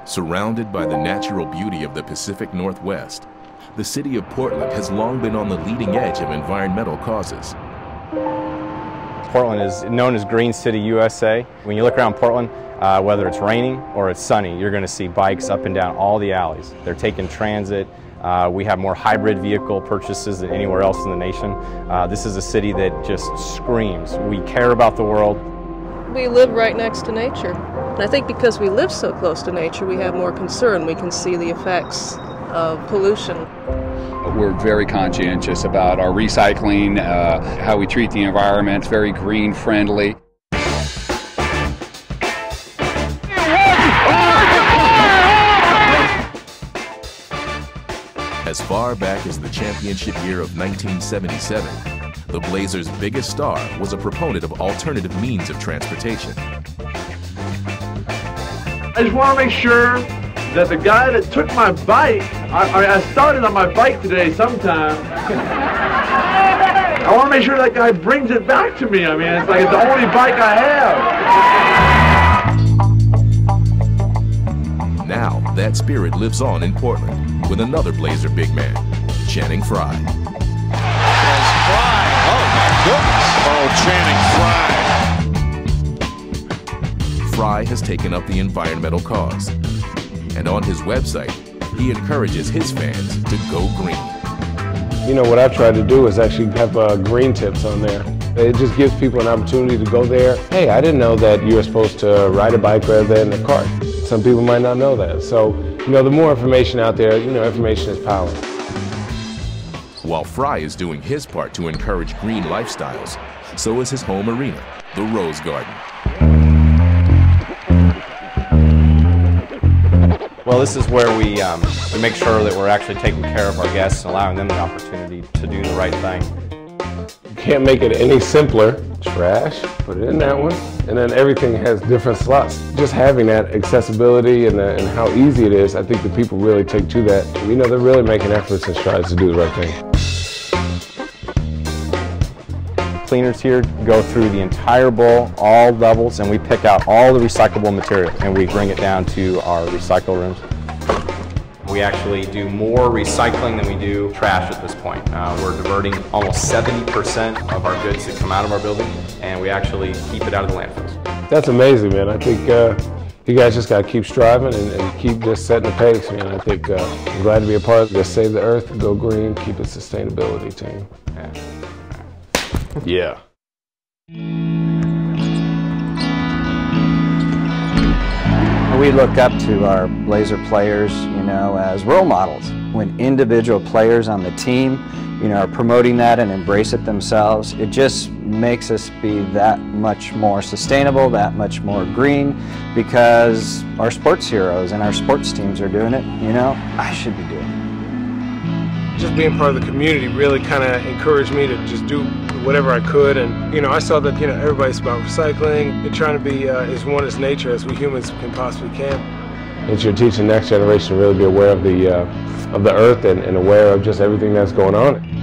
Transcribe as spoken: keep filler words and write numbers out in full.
Surrounded by the natural beauty of the Pacific Northwest, the city of Portland has long been on the leading edge of environmental causes. Portland is known as Green City U S A. When you look around Portland, uh, whether it's raining or it's sunny, you're going to see bikes up and down all the alleys. They're taking transit. Uh, we have more hybrid vehicle purchases than anywhere else in the nation. Uh, this is a city that just screams, we care about the world. We live right next to nature. And I think because we live so close to nature, we have more concern. We can see the effects of pollution. We're very conscientious about our recycling, uh, how we treat the environment. It's very green friendly. As far back as the championship year of nineteen seventy-seven, the Blazers' biggest star was a proponent of alternative means of transportation. I just want to make sure that the guy that took my bike, I, I started on my bike today sometime. I want to make sure that guy brings it back to me. I mean, it's like it's the only bike I have. Now, that spirit lives on in Portland with another Blazer big man, Channing Frye. There's Frye. Oh, my goodness. Oh, Channing Frye. Frye has taken up the environmental cause. And on his website, he encourages his fans to go green. You know, what I've tried to do is actually have uh, green tips on there. It just gives people an opportunity to go there. Hey, I didn't know that you were supposed to ride a bike rather than a cart. Some people might not know that. So, you know, the more information out there, you know, information is power. While Frye is doing his part to encourage green lifestyles, so is his home arena, the Rose Garden. Well, this is where we, um, we make sure that we're actually taking care of our guests and allowing them the opportunity to do the right thing. You can't make it any simpler. Trash, put it in that one, and then everything has different slots. Just having that accessibility and, the, and how easy it is, I think the people really take to that. You know, they're really making efforts and strides to do the right thing. Cleaners here go through the entire bowl, all levels, and we pick out all the recyclable material and we bring it down to our recycle rooms. We actually do more recycling than we do trash at this point. Uh, we're diverting almost seventy percent of our goods that come out of our building, and we actually keep it out of the landfills. That's amazing, man. I think uh, you guys just got to keep striving and, and keep just setting the pace, man. I think uh, I'm glad to be a part of this Save the Earth, Go Green, Keep It Sustainability team. Yeah. Yeah. We look up to our Blazer players, you know, as role models. When individual players on the team, you know, are promoting that and embrace it themselves, it just makes us be that much more sustainable, that much more green, because our sports heroes and our sports teams are doing it, you know, I should be doing it. Just being part of the community really kind of encouraged me to just do whatever I could, and you know, I saw that, you know, everybody's about recycling and trying to be uh, as one as nature as we humans can possibly can. It's you're teaching the next generation to really be aware of the uh, of the earth and, and aware of just everything that's going on.